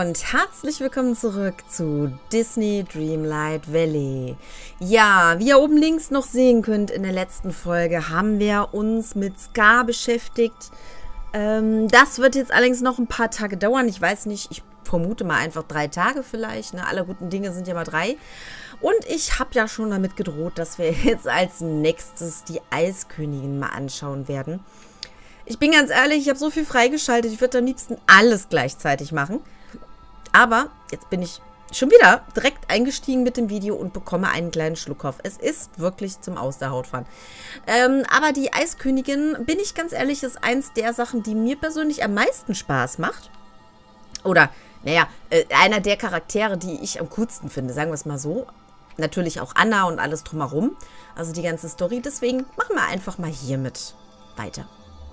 Und herzlich willkommen zurück zu Disney Dreamlight Valley. Ja, wie ihr oben links noch sehen könnt, in der letzten Folge haben wir uns mit Scar beschäftigt. Das wird jetzt allerdings noch ein paar Tage dauern. Ich weiß nicht, ich vermute mal einfach 3 Tage vielleicht. Ne? Alle guten Dinge sind ja mal 3. Und ich habe ja schon damit gedroht, dass wir jetzt als nächstes die Eiskönigin mal anschauen werden. Ich bin ganz ehrlich, ich habe so viel freigeschaltet, ich würde am liebsten alles gleichzeitig machen. Aber jetzt bin ich schon wieder direkt eingestiegen mit dem Video und bekomme einen kleinen Schluckauf. Es ist wirklich zum Aus der Haut fahren. Aber die Eiskönigin, bin ich ganz ehrlich, ist eins der Sachen, die mir persönlich am meisten Spaß macht. Oder, naja, einer der Charaktere, die ich am coolsten finde, sagen wir es mal so. Natürlich auch Anna und alles drumherum. Also die ganze Story. Deswegen machen wir einfach mal hiermit weiter.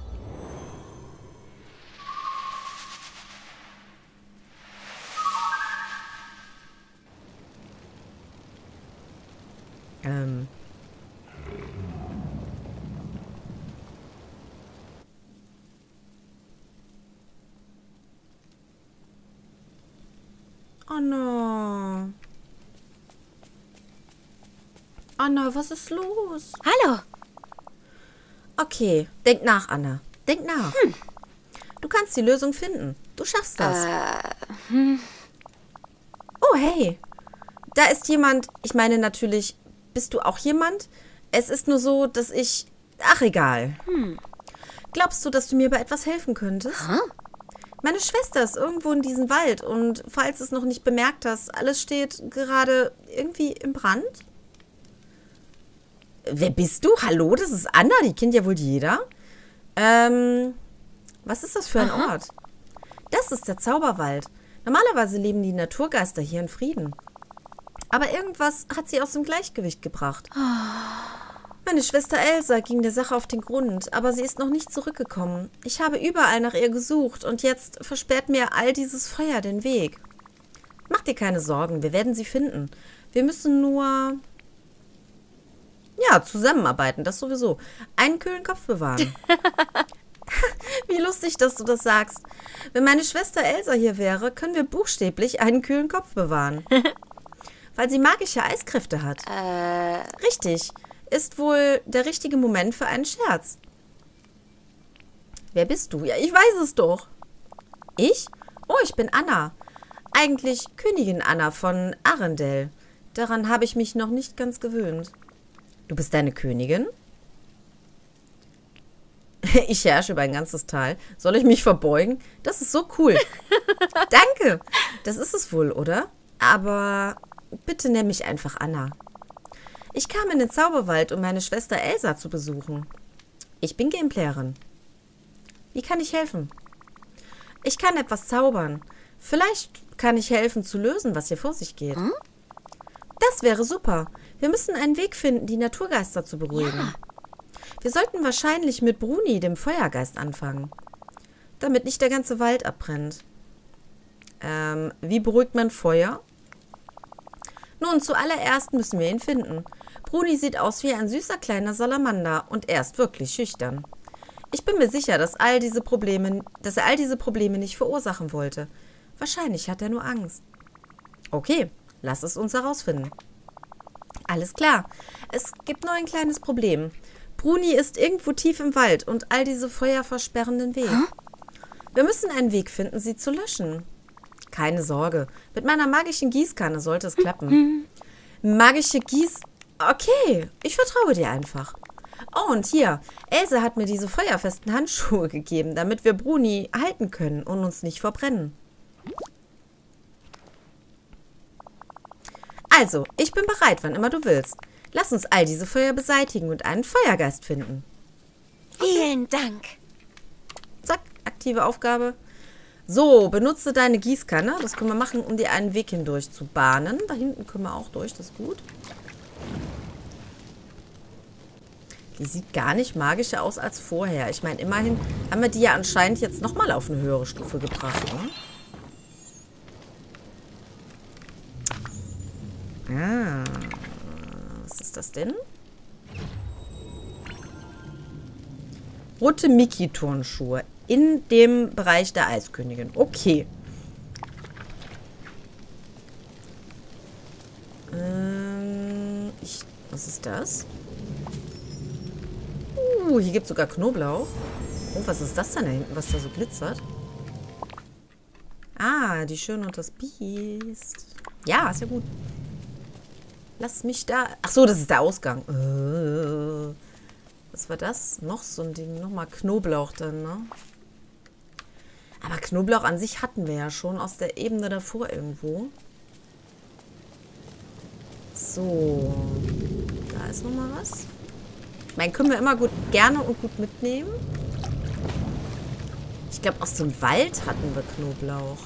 Anna. Anna, was ist los? Hallo. Okay, denk nach, Anna. Denk nach. Du kannst die Lösung finden. Du schaffst das. Oh, hey. Da ist jemand. Ich meine natürlich, bist du auch jemand? Es ist nur so, dass ich... Ach, egal. Glaubst du, dass du mir bei etwas helfen könntest? Huh? Meine Schwester ist irgendwo in diesem Wald und falls du es noch nicht bemerkt hast, alles steht gerade irgendwie im Brand. Wer bist du? Hallo, das ist Anna, die kennt ja wohl jeder. Was ist das für ein Ort? Das ist der Zauberwald. Normalerweise leben die Naturgeister hier in Frieden. Aber irgendwas hat sie aus dem Gleichgewicht gebracht. Meine Schwester Elsa ging der Sache auf den Grund, aber sie ist noch nicht zurückgekommen. Ich habe überall nach ihr gesucht und jetzt versperrt mir all dieses Feuer den Weg. Mach dir keine Sorgen, wir werden sie finden. Wir müssen nur... Ja, zusammenarbeiten, das sowieso. Einen kühlen Kopf bewahren. Wie lustig, dass du das sagst. Wenn meine Schwester Elsa hier wäre, können wir buchstäblich einen kühlen Kopf bewahren. Weil sie magische Eiskräfte hat. Richtig. Ist wohl der richtige Moment für einen Scherz. Wer bist du? Ja, ich weiß es doch. Ich? Oh, ich bin Anna. Eigentlich Königin Anna von Arendelle. Daran habe ich mich noch nicht ganz gewöhnt. Du bist deine Königin? Ich herrsche über ein ganzes Tal. Soll ich mich verbeugen? Das ist so cool. Danke. Das ist es wohl, oder? Aber bitte nenn mich einfach Anna. Ich kam in den Zauberwald, um meine Schwester Elsa zu besuchen. Ich bin Gameplayerin. Wie kann ich helfen? Ich kann etwas zaubern. Vielleicht kann ich helfen zu lösen, was hier vor sich geht. Das wäre super. Wir müssen einen Weg finden, die Naturgeister zu beruhigen. Ja. Wir sollten wahrscheinlich mit Bruni, dem Feuergeist, anfangen. Damit nicht der ganze Wald abbrennt. Wie beruhigt man Feuer? Nun, zuallererst müssen wir ihn finden. Bruni sieht aus wie ein süßer kleiner Salamander und er ist wirklich schüchtern. Ich bin mir sicher, dass er all diese Probleme nicht verursachen wollte. Wahrscheinlich hat er nur Angst. Okay, lass es uns herausfinden. Alles klar. Es gibt nur ein kleines Problem. Bruni ist irgendwo tief im Wald und all diese Feuer versperren den Weg. Wir müssen einen Weg finden, sie zu löschen. Keine Sorge. Mit meiner magischen Gießkanne sollte es klappen. Magische Gieß... Okay, ich vertraue dir einfach. Oh, und hier. Elsa hat mir diese feuerfesten Handschuhe gegeben, damit wir Bruni halten können und uns nicht verbrennen. Also, ich bin bereit, wann immer du willst. Lass uns all diese Feuer beseitigen und einen Feuergeist finden. Vielen Dank. Zack, aktive Aufgabe. So, benutze deine Gießkanne. Das können wir machen, um dir einen Weg hindurch zu bahnen. Da hinten können wir auch durch, das ist gut. Die sieht gar nicht magischer aus als vorher. Ich meine, immerhin haben wir die ja anscheinend jetzt nochmal auf eine höhere Stufe gebracht. Ne? Was ist das denn? Rote Mickey-Turnschuhe in dem Bereich der Eiskönigin. Okay. Was ist das? Hier gibt es sogar Knoblauch. Oh, was ist das denn da hinten, was da so glitzert? Ah, die Schöne und das Biest. Ja, ist ja gut. Lass mich da... Ach so, das ist der Ausgang. Was war das? Noch so ein Ding. Nochmal Knoblauch dann, ne? Aber Knoblauch an sich hatten wir ja schon aus der Ebene davor irgendwo. So. Da ist nochmal was. Ich meine, können wir immer gut, gerne und gut mitnehmen. Ich glaube, aus dem Wald hatten wir Knoblauch.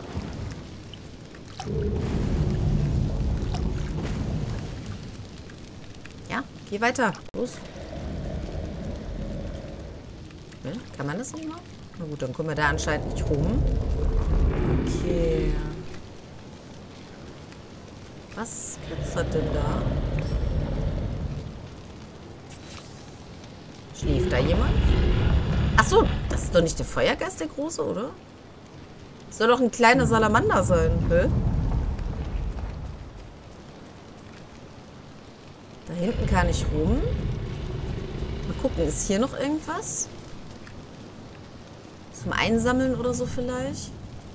Ja, geh weiter. Los. Ne? Kann man das nochmal? Na gut, dann kommen wir da anscheinend nicht rum. Okay. Was glitzert denn da? Schläft da jemand? Achso, das ist doch nicht der Feuergeist, der große, oder? Das soll doch ein kleiner Salamander sein, hä? Da hinten kann ich rum. Mal gucken, ist hier noch irgendwas? Zum Einsammeln oder so vielleicht?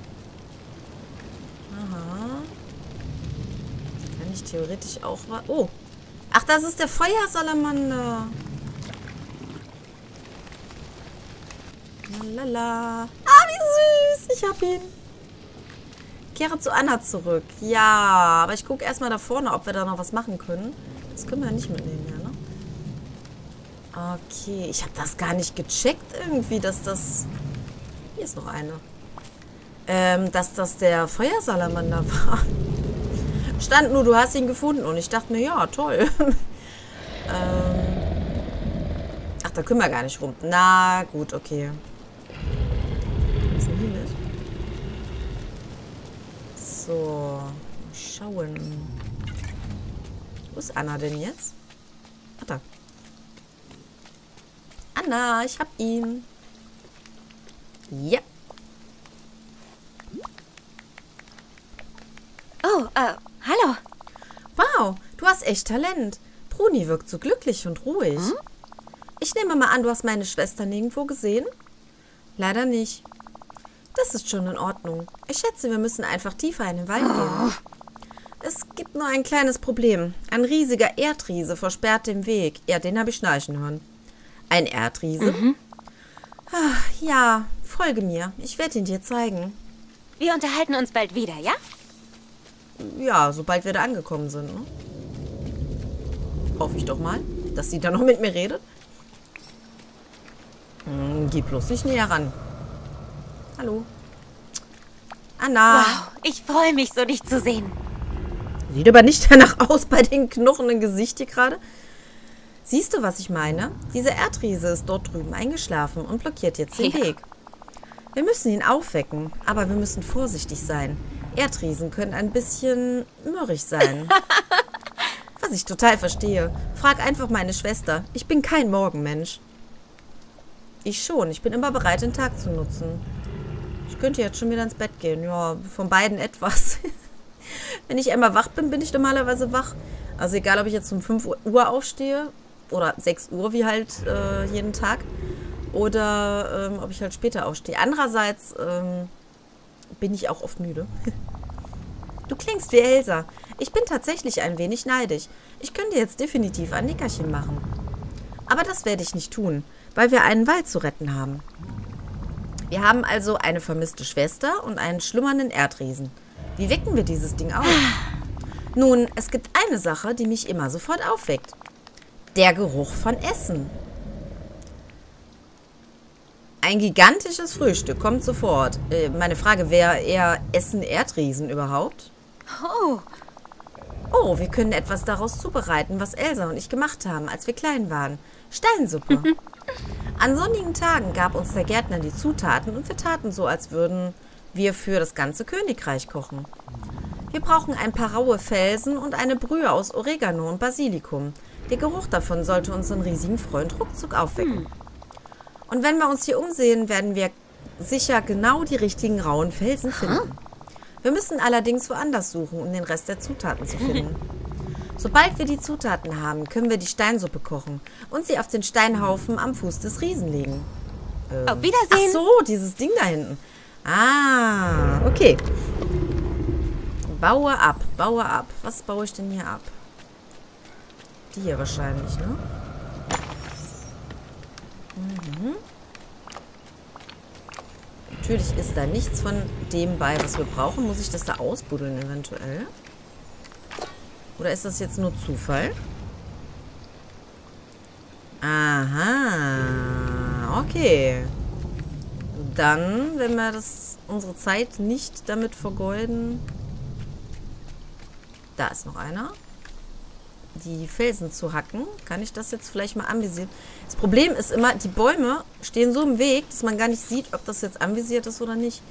Aha. Kann ich theoretisch auch... Oh! Ach, das ist der Feuersalamander. Lala. Ah, wie süß. Ich hab ihn. Kehre zu Anna zurück. Ja, aber ich gucke erstmal da vorne, ob wir da noch was machen können. Das können wir ja nicht mitnehmen, ja, ne? Okay, ich habe das gar nicht gecheckt irgendwie, dass das... Hier ist noch eine. Dass das der Feuersalamander war. Stand nur, du hast ihn gefunden. Und ich dachte mir, ja, toll. Ach, da können wir gar nicht rum. Na, gut, okay. Was ist denn hier mit? So, mal schauen. Wo ist Anna denn jetzt? Ach, da. Anna, ich hab ihn. Ja. Oh, hallo. Wow, du hast echt Talent. Bruni wirkt so glücklich und ruhig. Hm? Ich nehme mal an, du hast meine Schwester nirgendwo gesehen? Leider nicht. Das ist schon in Ordnung. Ich schätze, wir müssen einfach tiefer in den Wald gehen. Es gibt nur ein kleines Problem. Ein riesiger Erdriese versperrt den Weg. Ja, den habe ich schnarchen hören. Ein Erdriese? Mhm. Ach, ja, folge mir. Ich werde ihn dir zeigen. Wir unterhalten uns bald wieder, ja? Ja, sobald wir da angekommen sind, ne? Hoffe ich doch mal, dass sie da noch mit mir redet. Geh bloß nicht näher ran. Hallo. Anna. Wow, ich freue mich so, dich zu sehen. Sieht aber nicht danach aus bei den Knochen im Gesicht hier gerade. Siehst du, was ich meine? Dieser Erdriese ist dort drüben eingeschlafen und blockiert jetzt den Weg. Wir müssen ihn aufwecken, aber wir müssen vorsichtig sein. Erdriesen können ein bisschen mürrisch sein. Was ich total verstehe. Frag einfach meine Schwester. Ich bin kein Morgenmensch. Ich schon. Ich bin immer bereit, den Tag zu nutzen. Ich könnte jetzt schon wieder ins Bett gehen. Ja, von beiden etwas. Wenn ich einmal wach bin, bin ich normalerweise wach. Also egal, ob ich jetzt um 5 Uhr aufstehe oder 6 Uhr, wie halt jeden Tag. Oder ob ich halt später aufstehe. Andererseits bin ich auch oft müde. Du klingst wie Elsa. Ich bin tatsächlich ein wenig neidisch. Ich könnte jetzt definitiv ein Nickerchen machen. Aber das werde ich nicht tun, weil wir einen Wald zu retten haben. Wir haben also eine vermisste Schwester und einen schlummernden Erdriesen. Wie wecken wir dieses Ding auf? Nun, es gibt eine Sache, die mich immer sofort aufweckt. Der Geruch von Essen. Ein gigantisches Frühstück kommt sofort. Meine Frage wäre eher, essen Erdriesen überhaupt? Oh, wir können etwas daraus zubereiten, was Elsa und ich gemacht haben, als wir klein waren. Steinsuppe. An sonnigen Tagen gab uns der Gärtner die Zutaten und wir taten so, als würden wir für das ganze Königreich kochen. Wir brauchen ein paar raue Felsen und eine Brühe aus Oregano und Basilikum. Der Geruch davon sollte unseren riesigen Freund ruckzuck aufwecken. Und wenn wir uns hier umsehen, werden wir sicher genau die richtigen rauen Felsen finden. Wir müssen allerdings woanders suchen, um den Rest der Zutaten zu finden. Sobald wir die Zutaten haben, können wir die Steinsuppe kochen und sie auf den Steinhaufen am Fuß des Riesen legen. Auf Wiedersehen. Ach so, dieses Ding da hinten. Ah, okay. Baue ab, baue ab. Was baue ich denn hier ab? Die hier wahrscheinlich, ne? Mhm. Natürlich ist da nichts von dem bei, was wir brauchen. Muss ich das da ausbuddeln eventuell? Oder ist das jetzt nur Zufall? Aha. Okay. Dann, wenn wir unsere Zeit nicht damit vergeuden... Da ist noch einer. Die Felsen zu hacken. Kann ich das jetzt vielleicht mal anvisieren? Das Problem ist immer, die Bäume stehen so im Weg, dass man gar nicht sieht, ob das jetzt anvisiert ist oder nicht.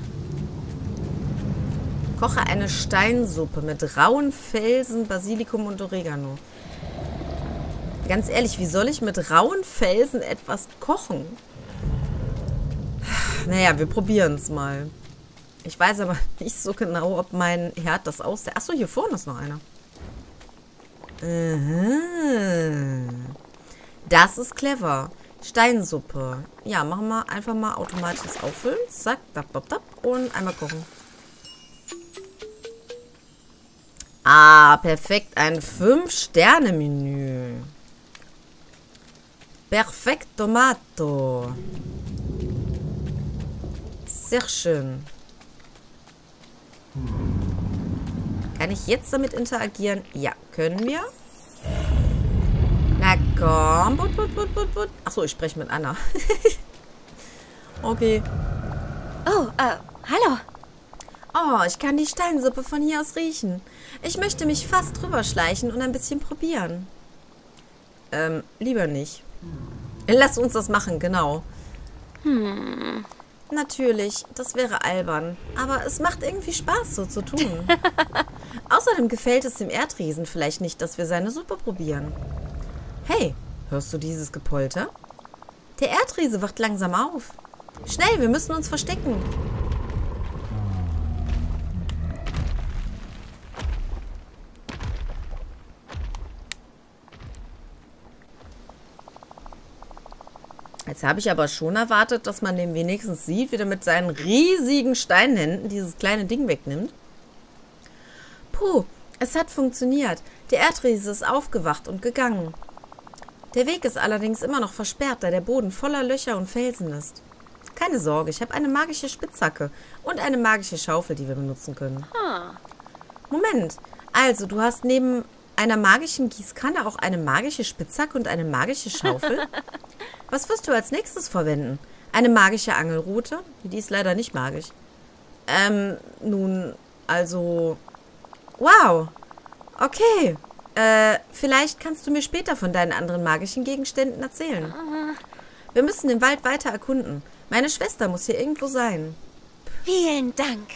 Koche eine Steinsuppe mit rauen Felsen, Basilikum und Oregano. Ganz ehrlich, wie soll ich mit rauen Felsen etwas kochen? Naja, wir probieren es mal. Ich weiß aber nicht so genau, ob mein Herd das aussieht. Achso, hier vorne ist noch einer. Das ist clever. Steinsuppe. Ja, machen wir einfach mal automatisches Auffüllen. Zack, dab, dab, dab. Und einmal kochen. Ah, perfekt. Ein 5-Sterne-Menü. Perfekt Tomato. Sehr schön. Kann ich jetzt damit interagieren? Ja, können wir. Na komm. Achso, ich spreche mit Anna. Okay. Oh, hallo. Oh, ich kann die Steinsuppe von hier aus riechen. Ich möchte mich fast drüber schleichen und ein bisschen probieren. Lieber nicht. Lass uns das machen, genau. Natürlich, das wäre albern. Aber es macht irgendwie Spaß, so zu tun. Außerdem gefällt es dem Erdriesen vielleicht nicht, dass wir seine Suppe probieren. Hey, hörst du dieses Gepolter? Der Erdriese wacht langsam auf. Schnell, wir müssen uns verstecken. Jetzt habe ich aber schon erwartet, dass man den wenigstens sieht, wie der mit seinen riesigen Steinhänden dieses kleine Ding wegnimmt. Puh, es hat funktioniert. Der Erdriese ist aufgewacht und gegangen. Der Weg ist allerdings immer noch versperrt, da der Boden voller Löcher und Felsen ist. Keine Sorge, ich habe eine magische Spitzhacke und eine magische Schaufel, die wir benutzen können. Moment, also du hast neben einer magischen Gießkanne auch eine magische Spitzhacke und eine magische Schaufel? Was wirst du als nächstes verwenden? Eine magische Angelrute? Die ist leider nicht magisch. Nun, also... Wow. Okay. Vielleicht kannst du mir später von deinen anderen magischen Gegenständen erzählen. Wir müssen den Wald weiter erkunden. Meine Schwester muss hier irgendwo sein. Vielen Dank.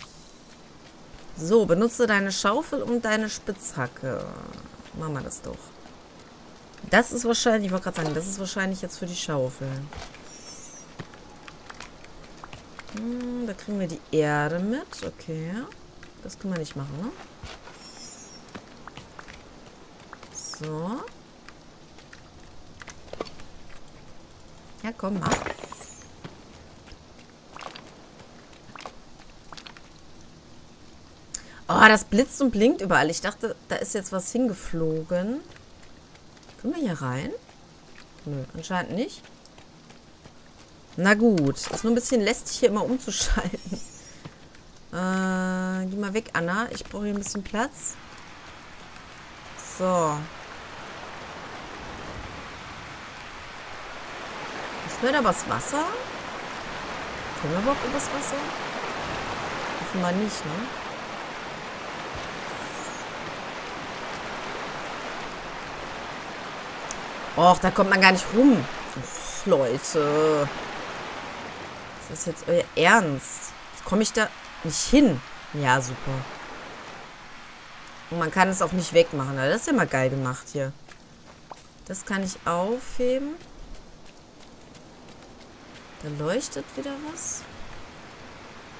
So, benutze deine Schaufel und deine Spitzhacke. Machen wir das doch. Das ist wahrscheinlich, ich wollte gerade sagen, das ist wahrscheinlich jetzt für die Schaufel. Da kriegen wir die Erde mit. Okay. Das können wir nicht machen, ne? So. Ja, komm, mach. Oh, das blitzt und blinkt überall. Ich dachte, da ist jetzt was hingeflogen. Können wir hier rein? Nö, anscheinend nicht. Na gut. Ist nur ein bisschen lästig, hier immer umzuschalten. Geh mal weg, Anna. Ich brauche hier ein bisschen Platz. So. Ist mir da was Wasser? Können wir überhaupt übers Wasser? Offenbar nicht, ne? Och, da kommt man gar nicht rum. Uff, Leute. Ist das jetzt euer Ernst? Jetzt komme ich da nicht hin. Ja, super. Und man kann es auch nicht wegmachen. Das ist ja mal geil gemacht hier. Das kann ich aufheben. Da leuchtet wieder was.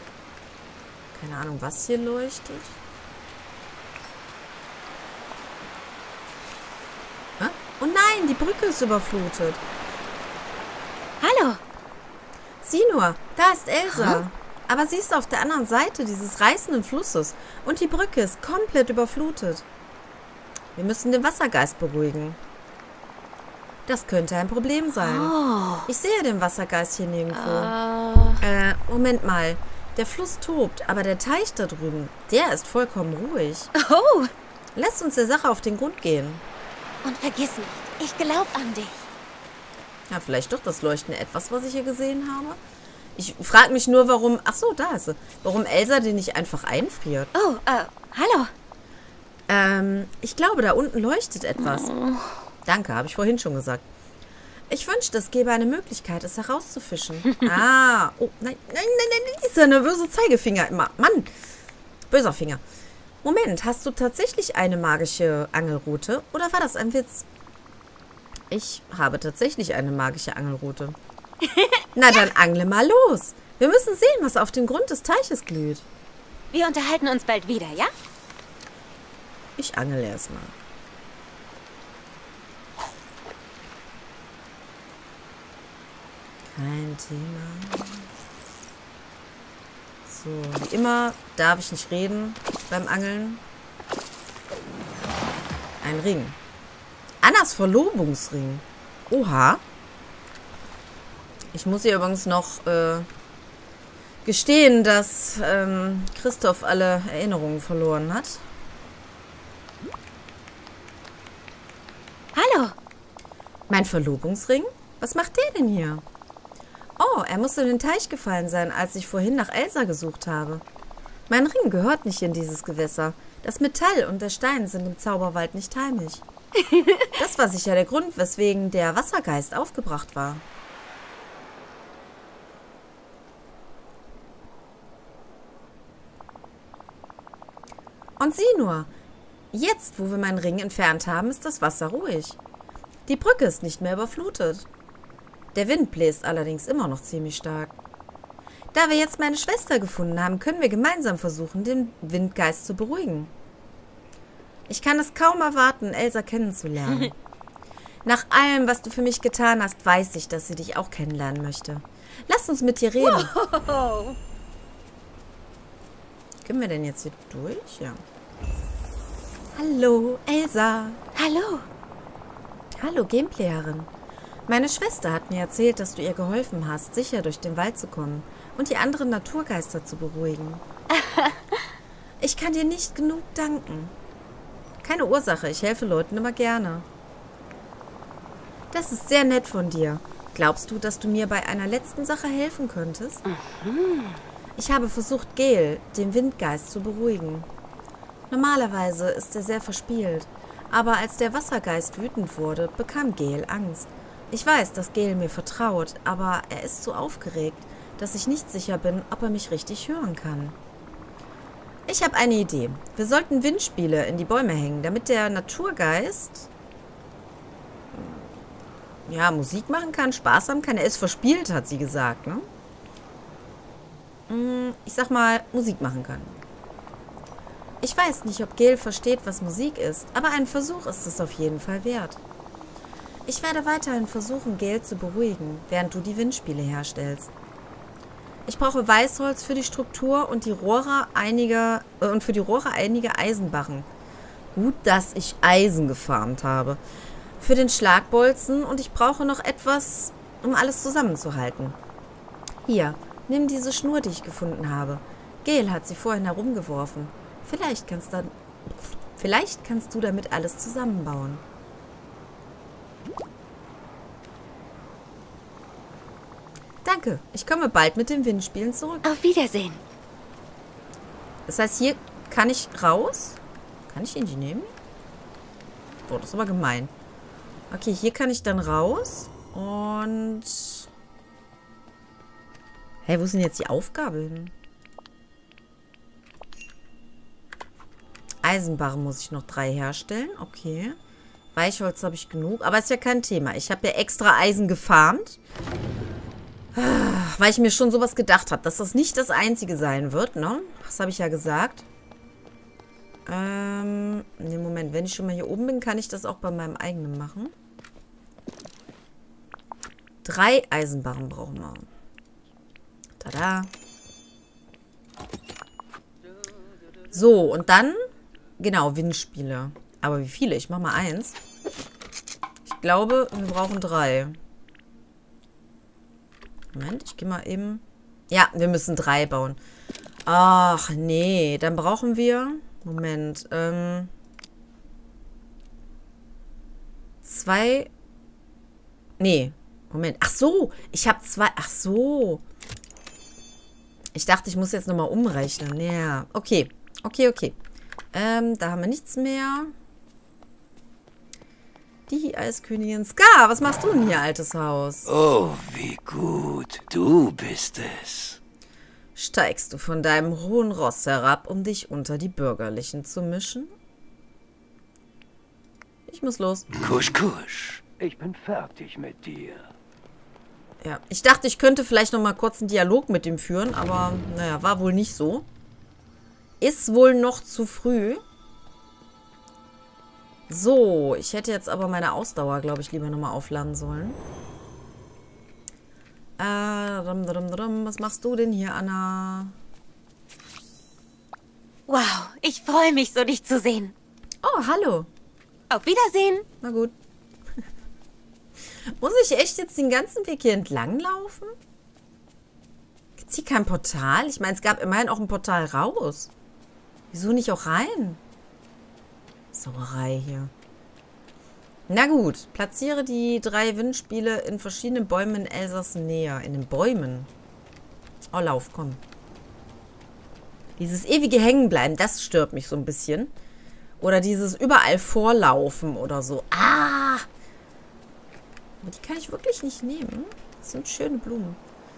Keine Ahnung, was hier leuchtet. Oh nein, die Brücke ist überflutet. Hallo. Sieh nur, da ist Elsa. Aber sie ist auf der anderen Seite dieses reißenden Flusses. Und die Brücke ist komplett überflutet. Wir müssen den Wassergeist beruhigen. Das könnte ein Problem sein. Ich sehe den Wassergeist hier nirgendwo. Moment mal. Der Fluss tobt, aber der Teich da drüben, der ist vollkommen ruhig. Oh. Lass uns der Sache auf den Grund gehen. Und vergiss nicht, ich glaube an dich. Ja, vielleicht doch das leuchtende Etwas, was ich hier gesehen habe. Ich frage mich nur, warum... Ach so, da ist sie. Warum Elsa den nicht einfach einfriert. Oh, hallo. Ich glaube, da unten leuchtet etwas. Danke, habe ich vorhin schon gesagt. Ich wünschte, es gäbe eine Möglichkeit, es herauszufischen. Oh, nein, dieser nervöse Zeigefinger immer. Mann, böser Finger. Moment, hast du tatsächlich eine magische Angelrute oder war das ein Witz? Ich habe tatsächlich eine magische Angelrute. Na, dann angle mal los. Wir müssen sehen, was auf dem Grund des Teiches glüht. Wir unterhalten uns bald wieder, ja? Ich angel erstmal. Kein Thema. So, wie immer darf ich nicht reden beim Angeln. Ein Ring. Annas Verlobungsring. Oha. Ich muss ihr übrigens noch gestehen, dass Christoph alle Erinnerungen verloren hat. Hallo. Mein Verlobungsring? Was macht der denn hier? Oh, er muss in den Teich gefallen sein, als ich vorhin nach Elsa gesucht habe. Mein Ring gehört nicht in dieses Gewässer. Das Metall und der Stein sind im Zauberwald nicht heimisch. Das war sicher der Grund, weswegen der Wassergeist aufgebracht war. Und sieh nur, jetzt, wo wir meinen Ring entfernt haben, ist das Wasser ruhig. Die Brücke ist nicht mehr überflutet. Der Wind bläst allerdings immer noch ziemlich stark. Da wir jetzt meine Schwester gefunden haben, können wir gemeinsam versuchen, den Windgeist zu beruhigen. Ich kann es kaum erwarten, Elsa kennenzulernen. Nach allem, was du für mich getan hast, weiß ich, dass sie dich auch kennenlernen möchte. Lass uns mit dir reden. Wow. Können wir denn jetzt hier durch? Ja. Hallo, Elsa. Hallo. Hallo, Gameplayerin. Meine Schwester hat mir erzählt, dass du ihr geholfen hast, sicher durch den Wald zu kommen und die anderen Naturgeister zu beruhigen. Ich kann dir nicht genug danken. Keine Ursache, ich helfe Leuten immer gerne. Das ist sehr nett von dir. Glaubst du, dass du mir bei einer letzten Sache helfen könntest? Ich habe versucht, Gale, den Windgeist, zu beruhigen. Normalerweise ist er sehr verspielt, aber als der Wassergeist wütend wurde, bekam Gale Angst. Ich weiß, dass Gale mir vertraut, aber er ist so aufgeregt, dass ich nicht sicher bin, ob er mich richtig hören kann. Ich habe eine Idee. Wir sollten Windspiele in die Bäume hängen, damit der Naturgeist Musik machen kann, Spaß haben kann. Er ist verspielt, hat sie gesagt, ne? Ich sag mal, Musik machen kann. Ich weiß nicht, ob Gale versteht, was Musik ist, aber ein Versuch ist es auf jeden Fall wert. Ich werde weiterhin versuchen, Gale zu beruhigen, während du die Windspiele herstellst. Ich brauche Weißholz für die Struktur und für die Rohre einige Eisenbarren. Gut, dass ich Eisen gefarmt habe. Für den Schlagbolzen und ich brauche noch etwas, um alles zusammenzuhalten. Hier, nimm diese Schnur, die ich gefunden habe. Gale hat sie vorhin herumgeworfen. Vielleicht kannst du damit alles zusammenbauen. Danke, ich komme bald mit den Windspielen zurück. Auf Wiedersehen. Das heißt, hier kann ich raus? Kann ich ihn die nehmen? Boah, das ist aber gemein. Okay, hier kann ich dann raus. Und... Hey, wo ist denn jetzt die Aufgabe hin? Eisenbarren muss ich noch 3 herstellen. Okay. Weichholz habe ich genug. Aber ist ja kein Thema. Ich habe ja extra Eisen gefarmt. Weil ich mir schon sowas gedacht habe, dass das nicht das Einzige sein wird, ne? Das habe ich ja gesagt. Ne, Moment, wenn ich schon mal hier oben bin, kann ich das auch bei meinem eigenen machen. 3 Eisenbarren brauchen wir. Tada. So, und dann, genau, Windspiele. Aber wie viele? Ich mache mal 1. Ich glaube, wir brauchen 3. Moment, ich gehe mal eben... Ja, wir müssen 3 bauen. Ach, nee. Dann brauchen wir... Moment. 2... Nee. Moment. Ach so. Ich habe 2... Ach so. Ich dachte, ich muss jetzt nochmal umrechnen. Ja. Okay. Okay. Da haben wir nichts mehr. Die Eiskönigin Ska. Was machst du denn hier, altes Haus? Oh, wie gut. Du bist es. Steigst du von deinem hohen Ross herab, um dich unter die Bürgerlichen zu mischen? Ich muss los. Kusch, kusch. Ich bin fertig mit dir. Ja, ich dachte, ich könnte vielleicht noch mal kurz einen Dialog mit ihm führen, aber naja, war wohl nicht so. Ist wohl noch zu früh. So, ich hätte jetzt aber meine Ausdauer, glaube ich, lieber nochmal aufladen sollen. Was machst du denn hier, Anna? Wow, ich freue mich so, dich zu sehen. Oh, hallo. Auf Wiedersehen. Na gut. Muss ich echt jetzt den ganzen Weg hier entlang laufen? Gibt's hier kein Portal? Ich meine, es gab immerhin auch ein Portal raus. Wieso nicht auch rein? Sauerei hier. Na gut, platziere die 3 Windspiele in verschiedenen Bäumen in Elsass näher. In den Bäumen. Oh, lauf, komm. Dieses ewige Hängenbleiben, das stört mich so ein bisschen. Oder dieses überall vorlaufen oder so. Ah! Aber die kann ich wirklich nicht nehmen. Das sind schöne Blumen.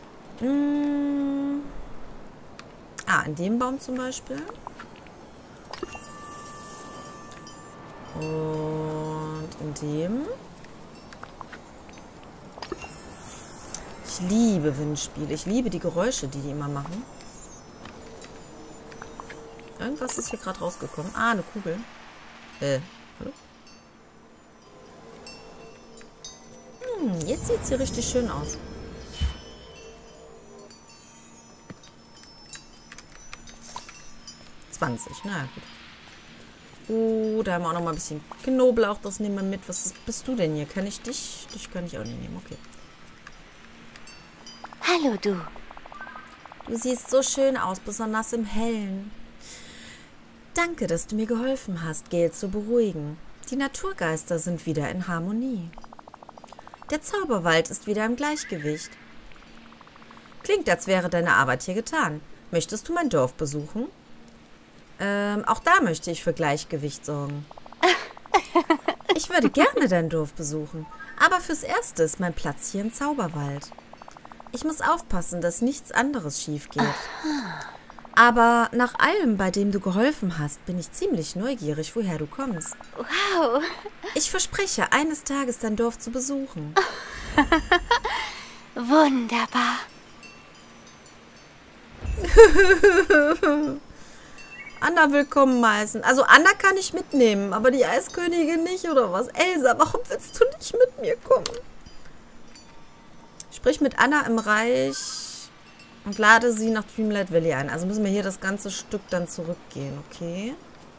Ah, in dem Baum zum Beispiel. Und in dem. Ich liebe Windspiele. Ich liebe die Geräusche, die immer machen. Irgendwas ist hier gerade rausgekommen. Ah, eine Kugel. Hallo? Jetzt sieht sie richtig schön aus. Na gut. Da haben wir auch noch mal ein bisschen Knoblauch. Das nehmen wir mit. Bist du denn hier? Kann ich dich? Dich kann ich auch nicht nehmen. Okay. Hallo, du. Du siehst so schön aus, besonders im Hellen. Danke, dass du mir geholfen hast, Gale zu beruhigen. Die Naturgeister sind wieder in Harmonie. Der Zauberwald ist wieder im Gleichgewicht. Klingt, als wäre deine Arbeit hier getan. Möchtest du mein Dorf besuchen? Auch da möchte ich für Gleichgewicht sorgen. Ich würde gerne dein Dorf besuchen, aber fürs Erste ist mein Platz hier im Zauberwald. Ich muss aufpassen, dass nichts anderes schief geht. Aber nach allem, bei dem du geholfen hast, bin ich ziemlich neugierig, woher du kommst. Wow. Ich verspreche, eines Tages dein Dorf zu besuchen. Wunderbar. Anna willkommen heißen. Also Anna kann ich mitnehmen, aber die Eiskönigin nicht, oder was? Elsa, warum willst du nicht mit mir kommen? Sprich mit Anna im Reich und lade sie nach Dreamlight Valley ein. Also müssen wir hier das ganze Stück dann zurückgehen, okay?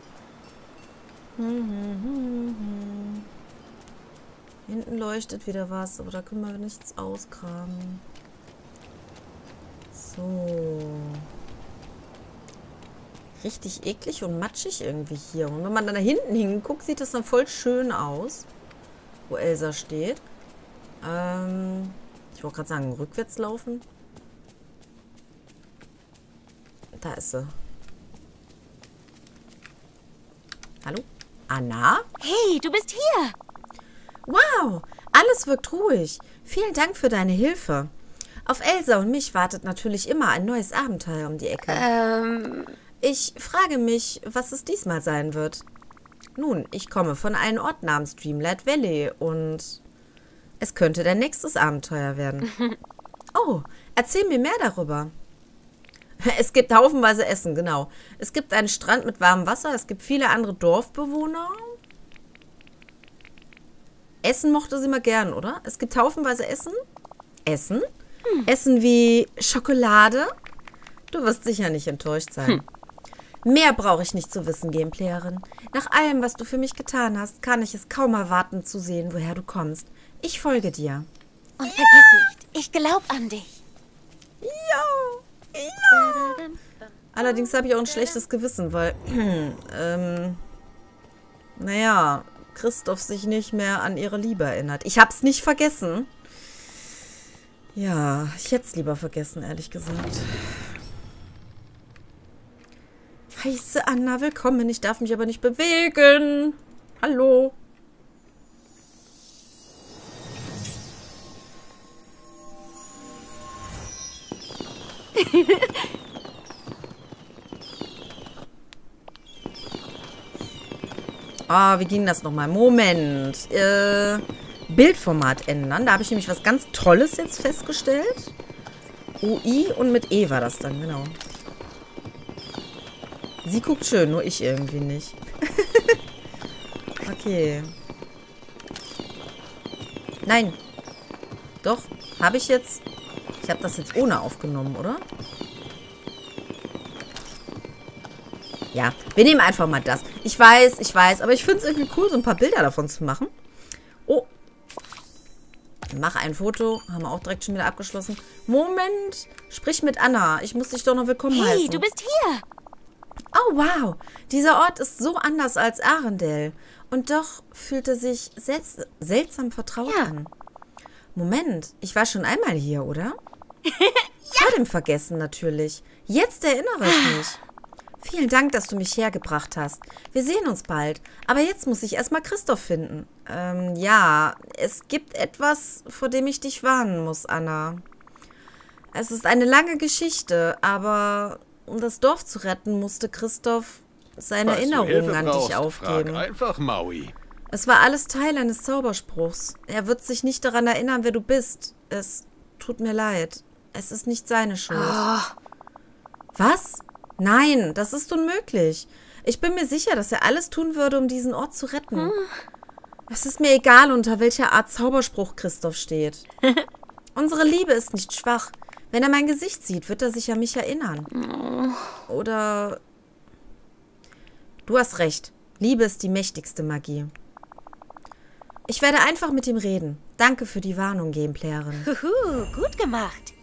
Hinten leuchtet wieder was, aber da können wir nichts ausgraben. So. Richtig eklig und matschig irgendwie hier. Und wenn man dann da hinten hinguckt, sieht das dann voll schön aus, wo Elsa steht. Ich wollte gerade sagen, rückwärts laufen. Da ist sie. Hallo? Anna? Hey, du bist hier. Wow, alles wirkt ruhig. Vielen Dank für deine Hilfe. Auf Elsa und mich wartet natürlich immer ein neues Abenteuer um die Ecke. Ich frage mich, was es diesmal sein wird. Nun, ich komme von einem Ort namens Dreamlight Valley und es könnte dein nächstes Abenteuer werden. Oh, erzähl mir mehr darüber. Es gibt haufenweise Essen, genau. Es gibt einen Strand mit warmem Wasser, es gibt viele andere Dorfbewohner. Essen mochte sie mal gern, oder? Es gibt haufenweise Essen. Essen? Essen wie Schokolade? Du wirst sicher nicht enttäuscht sein. Mehr brauche ich nicht zu wissen, Gameplayerin. Nach allem, was du für mich getan hast, kann ich es kaum erwarten zu sehen, woher du kommst. Ich folge dir. Und vergiss nicht, ich glaube an dich. Ja, ja. Allerdings habe ich auch ein schlechtes Gewissen, weil, naja, Christoph sich nicht mehr an ihre Liebe erinnert. Ich habe es nicht vergessen. Ja, ich hätte es lieber vergessen, ehrlich gesagt. Heiße Anna, willkommen. Ich darf mich aber nicht bewegen. Hallo. Ah, wie ging das nochmal? Moment. Bildformat ändern. Da habe ich nämlich was ganz Tolles jetzt festgestellt. UI und mit E war das dann, genau. Sie guckt schön, nur ich irgendwie nicht. Okay. Nein. Doch, habe ich jetzt... Ich habe das jetzt ohne aufgenommen, oder? Ja, wir nehmen einfach mal das. Ich weiß, aber ich finde es irgendwie cool, so ein paar Bilder davon zu machen. Oh. Mach ein Foto. Haben wir auch direkt schon wieder abgeschlossen. Moment. Sprich mit Anna. Ich muss dich doch noch willkommen heißen. Hey, du bist hier. Oh, wow. Dieser Ort ist so anders als Arendelle. Und doch fühlt er sich seltsam vertraut an. Moment, ich war schon einmal hier, oder? Vor dem Vergessen natürlich. Jetzt erinnere ich mich. Vielen Dank, dass du mich hergebracht hast. Wir sehen uns bald. Aber jetzt muss ich erstmal Christoph finden. Ja, es gibt etwas, vor dem ich dich warnen muss, Anna. Es ist eine lange Geschichte, aber um das Dorf zu retten, musste Christoph seine Erinnerungen an dich aufgeben. Frag einfach Maui. Es war alles Teil eines Zauberspruchs. Er wird sich nicht daran erinnern, wer du bist. Es tut mir leid. Es ist nicht seine Schuld. Was? Nein, das ist unmöglich. Ich bin mir sicher, dass er alles tun würde, um diesen Ort zu retten. Es ist mir egal, unter welcher Art Zauberspruch Christoph steht. Unsere Liebe ist nicht schwach. Wenn er mein Gesicht sieht, wird er sich an mich erinnern. Oder... Du hast recht. Liebe ist die mächtigste Magie. Ich werde einfach mit ihm reden. Danke für die Warnung, Gameplayerin. Gut gemacht.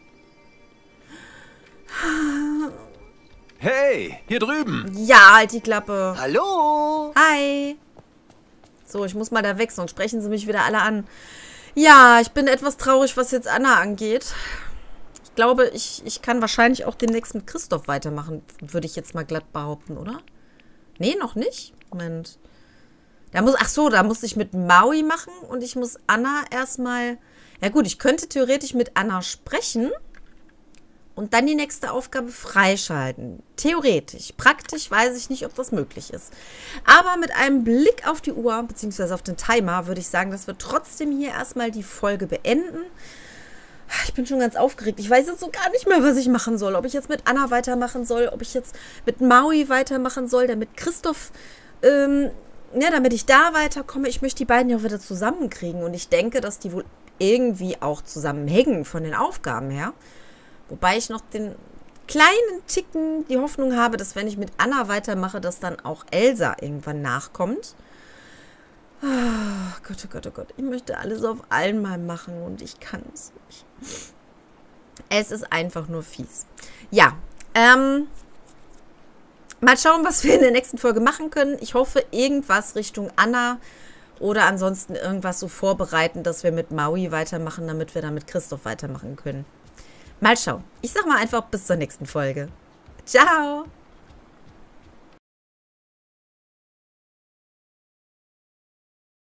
Hey, hier drüben. Ja, halt die Klappe. Hallo. Hi. So, ich muss mal da weg, sonst sprechen sie mich wieder alle an. Ja, ich bin etwas traurig, was jetzt Anna angeht. Ich glaube, ich kann wahrscheinlich auch demnächst mit Christoph weitermachen, würde ich jetzt mal glatt behaupten, oder? Nee, noch nicht. Moment. Da muss ich mit Maui machen und ich muss Anna erstmal... Ja gut, ich könnte theoretisch mit Anna sprechen und dann die nächste Aufgabe freischalten. Theoretisch. Praktisch weiß ich nicht, ob das möglich ist. Aber mit einem Blick auf die Uhr, beziehungsweise auf den Timer, würde ich sagen, dass wir trotzdem hier erstmal die Folge beenden. Ich bin schon ganz aufgeregt. Ich weiß jetzt so gar nicht mehr, was ich machen soll. Ob ich jetzt mit Anna weitermachen soll, ob ich jetzt mit Maui weitermachen soll, damit Christoph, damit ich da weiterkomme. Ich möchte die beiden ja auch wieder zusammenkriegen. Und ich denke, dass die wohl irgendwie auch zusammenhängen von den Aufgaben her. Wobei ich noch den kleinen Ticken die Hoffnung habe, dass wenn ich mit Anna weitermache, dass dann auch Elsa irgendwann nachkommt. Oh Gott, oh Gott, oh Gott. Ich möchte alles auf einmal machen und ich kann es nicht. Es ist einfach nur fies. Ja, mal schauen, was wir in der nächsten Folge machen können. Ich hoffe, irgendwas Richtung Anna oder ansonsten irgendwas so vorbereiten, dass wir mit Maui weitermachen, damit wir dann mit Christoph weitermachen können. Mal schauen. Ich sag mal einfach bis zur nächsten Folge. Ciao!